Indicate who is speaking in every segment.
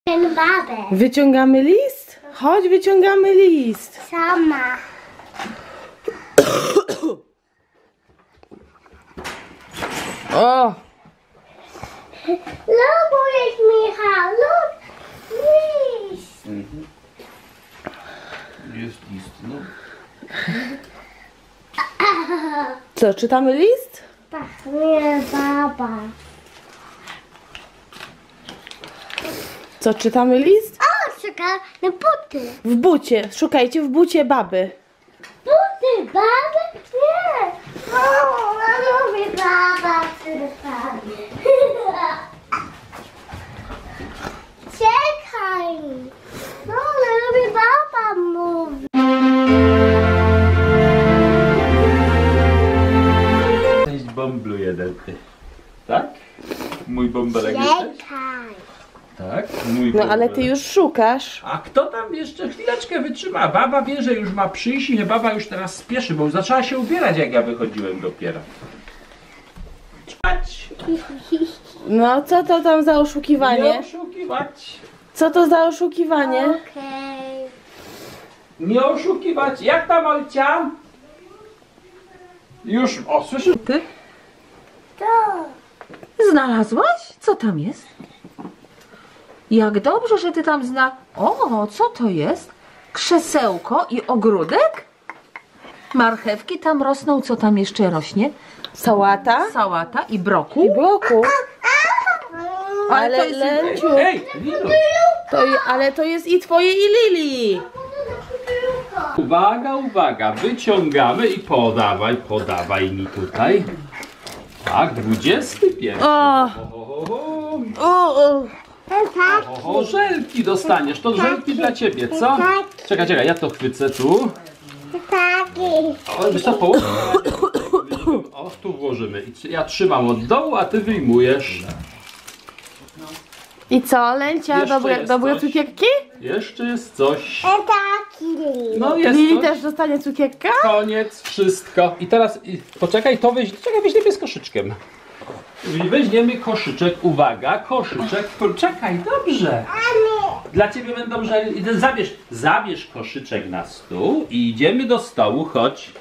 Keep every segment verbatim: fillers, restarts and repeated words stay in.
Speaker 1: Ten babę.
Speaker 2: Wyciągamy list? Chodź, wyciągamy list.
Speaker 1: Sama.
Speaker 2: O!
Speaker 1: Lubisz, Michał, lub list.
Speaker 3: Mhm. Jest list, no.
Speaker 2: Co, czytamy list?
Speaker 1: Tak, nie, baba.
Speaker 2: Co, czytamy list?
Speaker 1: O, czekaj, na buty.
Speaker 2: W bucie. Szukajcie w bucie baby.
Speaker 1: Buty, baby? Nie. O, ja lubię baba przy babie. Czekaj. No, ja lubię baba mówi.
Speaker 3: Cześć bąblu jeden, ty. Tak? Mój bąbelek jesteś?
Speaker 1: Czekaj.
Speaker 3: Tak? Mój
Speaker 2: No ale
Speaker 3: bąbelek.
Speaker 2: ty już szukasz.
Speaker 3: A kto tam jeszcze chwileczkę wytrzyma? Baba wie, że już ma przyjść i baba już teraz spieszy, bo zaczęła się ubierać, jak ja wychodziłem dopiero. Chodź.
Speaker 2: No co to tam za
Speaker 3: Nie
Speaker 2: oszukiwanie?
Speaker 3: oszukiwać.
Speaker 2: Co to za oszukiwanie?
Speaker 1: Okej.
Speaker 3: Nie oszukiwać. Jak tam, Olcia? Już, o, słyszysz?
Speaker 4: Ty
Speaker 1: To.
Speaker 4: znalazłaś? Co tam jest? Jak dobrze, że ty tam zna... O, co to jest? Krzesełko i ogródek? Marchewki tam rosną, co tam jeszcze rośnie?
Speaker 2: Sałata
Speaker 4: Sałata i
Speaker 2: i
Speaker 4: brokuł.
Speaker 2: broku.
Speaker 4: Ale to
Speaker 2: Ale
Speaker 4: jest...
Speaker 2: Lenciu,
Speaker 3: Ej, Lilo.
Speaker 2: to, je- ale to jest i twoje i Lili.
Speaker 3: Uwaga, uwaga, wyciągamy i podawaj, podawaj mi tutaj. Tak, dwudziesty pierwszy.
Speaker 2: O.
Speaker 3: Ho, ho, ho,
Speaker 2: O, o.
Speaker 1: Ten taki.
Speaker 3: ho, ho, żelki dostaniesz, to żelki dla ciebie, co? Czekaj, czekaj, ja to chwycę tu.
Speaker 1: Taki.
Speaker 3: O, wiesz co, połóż. O, tu włożymy. I ja trzymam od dołu, a ty wyjmujesz.
Speaker 2: I co, Lencia,
Speaker 3: Jeszcze
Speaker 2: dobre,
Speaker 3: jest
Speaker 2: dobre
Speaker 3: coś.
Speaker 2: cukierki?
Speaker 3: Jeszcze jest coś.
Speaker 1: Ten taki.
Speaker 3: No jest
Speaker 2: Lili
Speaker 3: coś.
Speaker 2: też dostanie cukierka?
Speaker 3: Koniec, wszystko. I teraz, i, poczekaj, to weź, czekaj, weźmiemy z koszyczkiem. I weźmiemy koszyczek, uwaga, koszyczek, poczekaj, dobrze. Dla ciebie będą żel... i Zabierz, zabierz koszyczek na stół i idziemy do stołu, chodź.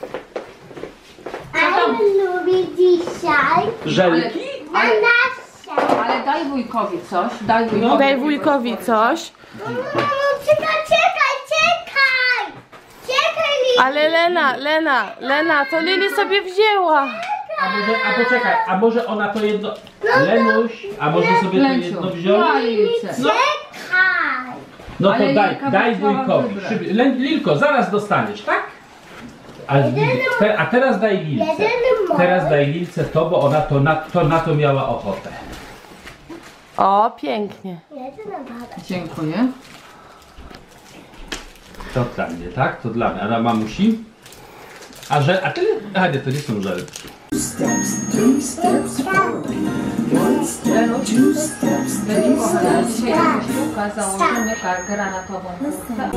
Speaker 1: Ale lubię dzisiaj.
Speaker 3: Żelki?
Speaker 1: Na nasze.
Speaker 4: Ale daj wujkowi coś, daj wujkowi.
Speaker 3: No,
Speaker 2: Daj wujkowi coś.
Speaker 1: Mamo, czekaj, czekaj, czekaj. Czekaj, Lili.
Speaker 2: Ale Lena, Lena, Lena, to Lili sobie wzięła.
Speaker 3: A może, a poczekaj, a może ona to jedno... Lenuś, a może sobie to
Speaker 4: Lenciu,
Speaker 3: jedno wziął?
Speaker 4: daj Lilce.
Speaker 3: No,
Speaker 1: Czekaj.
Speaker 3: no to
Speaker 4: Ale
Speaker 3: daj,
Speaker 4: Lilka
Speaker 3: daj
Speaker 4: chciała
Speaker 3: wujkowi.
Speaker 4: wybrać.
Speaker 3: Szyb- Lę- Lilko, zaraz dostaniesz, tak? A, te, a teraz daj Lilce.
Speaker 1: Jeden mój.
Speaker 3: Teraz daj Lilce to, bo ona to na to, na to miała ochotę.
Speaker 2: O, pięknie.
Speaker 1: Jeden na babę.
Speaker 4: Dziękuję.
Speaker 3: To dla mnie, tak? To dla mnie. A dla mamusi? A że, a ty? A nie, to nie są żelki.
Speaker 4: Dzisiaj jakaś sztuka, założymy tak granatową kurtkę.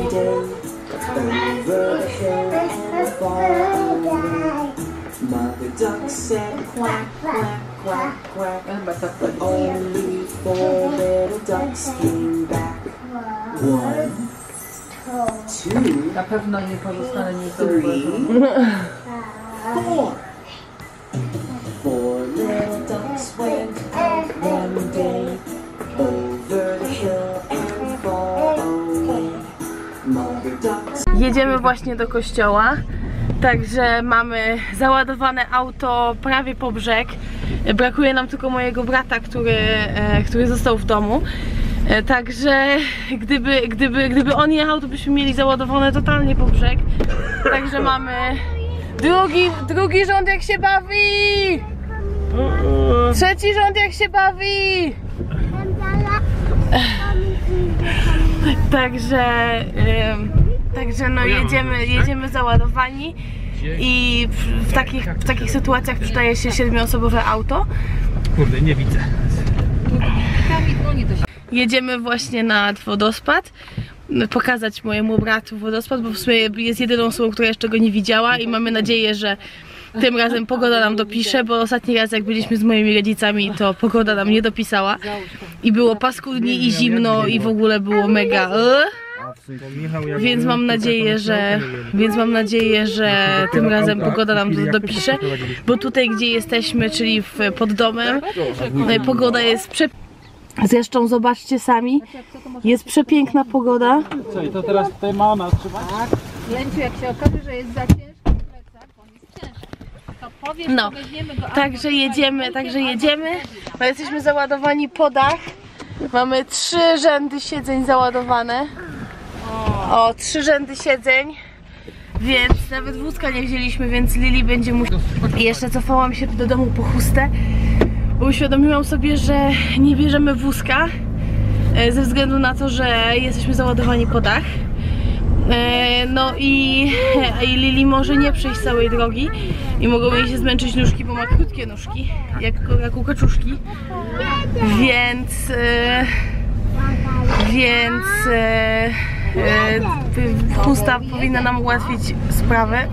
Speaker 5: Mother duck said quack, quack, quack, quack.
Speaker 4: Chyba tak będzie.
Speaker 5: Only four little ducks came back. One, two,
Speaker 4: Na pewno nie pozostanę
Speaker 5: three,
Speaker 4: niezauważona.
Speaker 5: four. Four little ducks went out one day over the hill and far away. Mother duck
Speaker 2: Jedziemy właśnie do kościoła. Także mamy załadowane auto prawie po brzeg. Brakuje nam tylko mojego brata, który, e, który został w domu. E, Także gdyby, gdyby, gdyby on jechał, to byśmy mieli załadowane totalnie po brzeg. Także mamy drugi, drugi rząd jak się bawi! Trzeci rząd jak się bawi! Także, em, także no jedziemy, jedziemy załadowani i w, w, takich, w takich sytuacjach przydaje się siedmioosobowe auto.
Speaker 3: Kurde, nie widzę.
Speaker 2: Jedziemy właśnie nad wodospad, pokazać mojemu bratu wodospad, bo w sumie jest jedyną osobą, która jeszcze go nie widziała i mamy nadzieję, że tym razem pogoda nam dopisze, bo ostatni raz jak byliśmy z moimi rodzicami, to pogoda nam nie dopisała i było paskudnie i zimno i w ogóle było mega. Więc mam nadzieję, że więc mam nadzieję, że tym razem pogoda nam to dopisze, bo tutaj gdzie jesteśmy, czyli w, pod domem, pogoda jest prze... Zresztą zobaczcie sami, jest przepiękna pogoda.
Speaker 3: Co i to teraz tutaj ma ona trzymać?
Speaker 4: Lęciu, jak się okaże, że jest za ciężki plecak, on jest ciężki, to powiesz,
Speaker 2: No,
Speaker 4: to weźmiemy go.
Speaker 2: także jedziemy, także jedziemy. No, jesteśmy załadowani po dach. Mamy trzy rzędy siedzeń załadowane. O, trzy rzędy siedzeń. Więc nawet wózka nie wzięliśmy, więc Lili będzie musiała. I jeszcze cofałam się do domu po chustę, bo uświadomiłam sobie, że nie bierzemy wózka ze względu na to, że jesteśmy załadowani po dach. No i, i Lili może nie przejść całej drogi i mogą jej się zmęczyć nóżki, bo ma krótkie nóżki, jak, jak u kaczuszki. Więc więc chusta powinna nam ułatwić sprawę.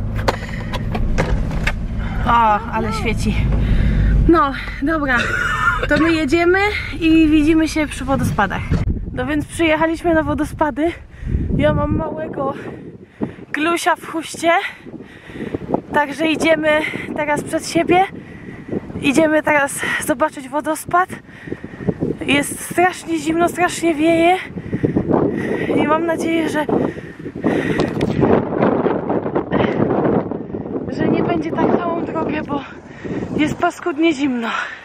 Speaker 2: O, ale świeci. No, dobra, to my jedziemy i widzimy się przy wodospadach. No więc przyjechaliśmy na wodospady. Ja mam małego glusia w chuście, także idziemy teraz przed siebie. Idziemy teraz zobaczyć wodospad. Jest strasznie zimno, strasznie wieje i mam nadzieję, że że nie będzie tak całą drogę, bo jest paskudnie zimno.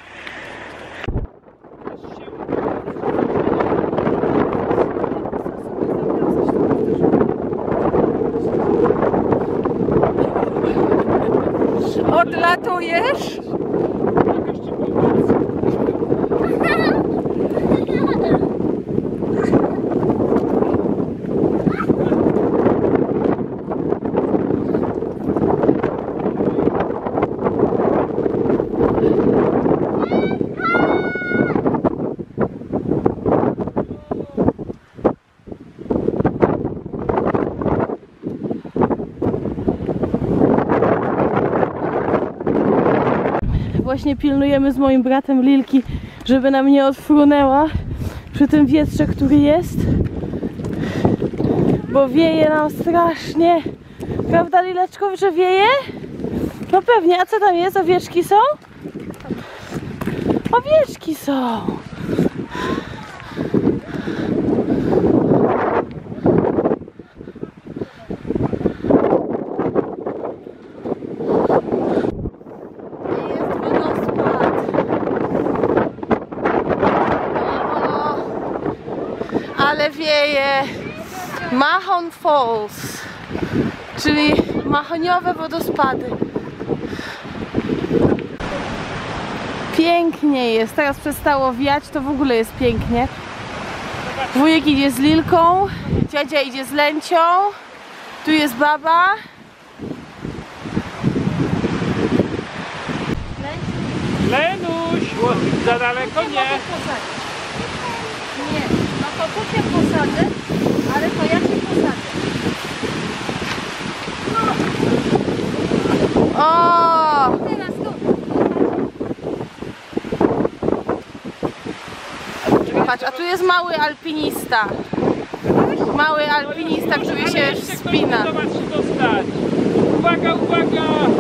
Speaker 4: Odlatujesz?
Speaker 2: Właśnie pilnujemy z moim bratem Lilki, żeby nam nie odfrunęła przy tym wietrze, który jest, bo wieje nam strasznie. Prawda, Lileczko, że wieje? No pewnie. A co tam jest? Owieczki są? Owieczki są. Ale wieje Mahon Falls, czyli mahoniowe wodospady. Pięknie jest, teraz przestało wiać, to w ogóle jest pięknie. Wujek idzie z Lilką, dziadzia idzie z Lęcią, tu jest baba.
Speaker 3: Lenuś, za daleko nie.
Speaker 4: Nie, no to tu cię posadzę, ale to ja cię posadzę.
Speaker 2: O!
Speaker 4: Teraz tu.
Speaker 2: Patrz, a tu jest mały alpinista. Mały alpinista, który się wspina.
Speaker 3: Zobacz, czy dostać. Uwaga, uwaga!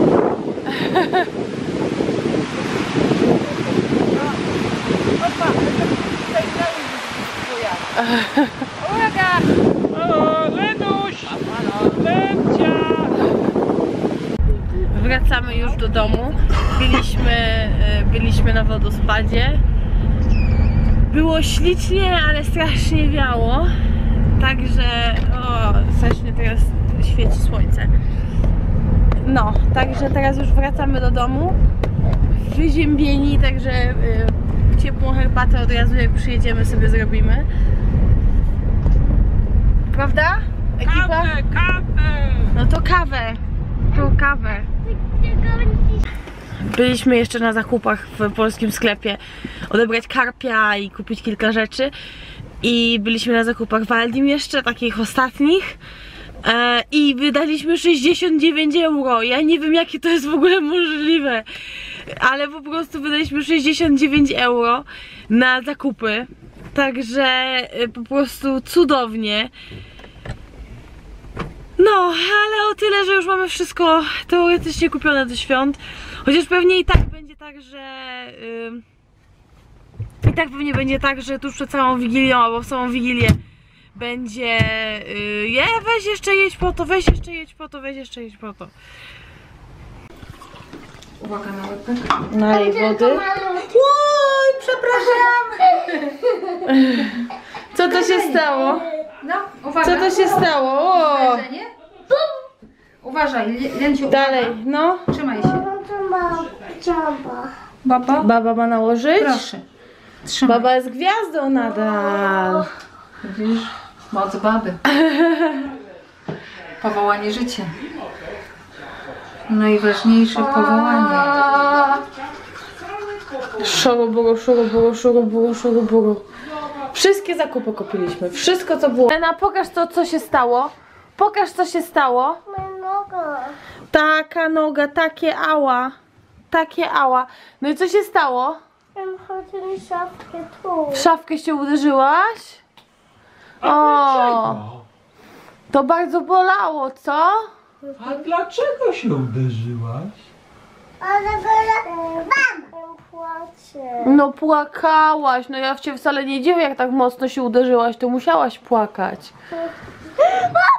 Speaker 4: Uwaga!
Speaker 3: O, Lenuś! Lęcia!
Speaker 2: Wracamy już do domu. Byliśmy, byliśmy na wodospadzie. Było ślicznie, ale strasznie wiało. Także o, strasznie teraz świeci słońce. No, także teraz już wracamy do domu. Wyziębieni, także y, ciepłą herbatę od razu jak przyjedziemy sobie zrobimy. Prawda? Ekipa?
Speaker 3: Kawę, kawę!
Speaker 2: No to kawę. To kawę. Byliśmy jeszcze na zakupach w polskim sklepie odebrać karpia i kupić kilka rzeczy. I byliśmy na zakupach w Aldim jeszcze, takich ostatnich. E, I wydaliśmy sześćdziesiąt dziewięć euro. Ja nie wiem, jakie to jest w ogóle możliwe. Ale po prostu wydaliśmy sześćdziesiąt dziewięć euro na zakupy. Także e, po prostu cudownie. No, ale o tyle, że już mamy wszystko teoretycznie kupione do świąt. Chociaż pewnie i tak będzie tak, że... Yy, I tak pewnie będzie tak, że tuż przed całą Wigilią albo w samą Wigilię będzie... Yy, je, weź jeszcze jedź po to, weź jeszcze jedź po to, weź jeszcze jedź po to.
Speaker 4: Uwaga na łebek.
Speaker 2: Nalej wody.
Speaker 4: Oj, przepraszam.
Speaker 2: Co to się stało?
Speaker 4: No, uwaga.
Speaker 2: Co to się stało? O!
Speaker 4: Uderzenie. Uważaj, Lenciu.
Speaker 2: Dalej, no.
Speaker 4: Trzymaj się.
Speaker 1: To ma dziaba.
Speaker 4: Baba?
Speaker 2: Baba ma nałożyć?
Speaker 4: Proszę. Trzymaj.
Speaker 2: Baba jest gwiazdą nadal.
Speaker 4: Widzisz? Moc baby. Powołanie życia. Najważniejsze powołanie.
Speaker 2: Szoroburo, szoroburo, szoroburo, szoroburo. Wszystkie zakupy kupiliśmy. Wszystko, co było. Lena, pokaż to, co się stało. Pokaż, co się stało.
Speaker 1: Moja noga.
Speaker 2: Taka noga, takie ała. Takie ała. No i co się stało?
Speaker 1: Tam chodzi szafkę tu.
Speaker 2: W szafkę się uderzyłaś? O, to bardzo bolało, co?
Speaker 3: A dlaczego się uderzyłaś?
Speaker 1: Ale bam! Płaczę.
Speaker 2: No płakałaś. No ja w ciebie wcale nie dziwię, jak tak mocno się uderzyłaś. To musiałaś płakać.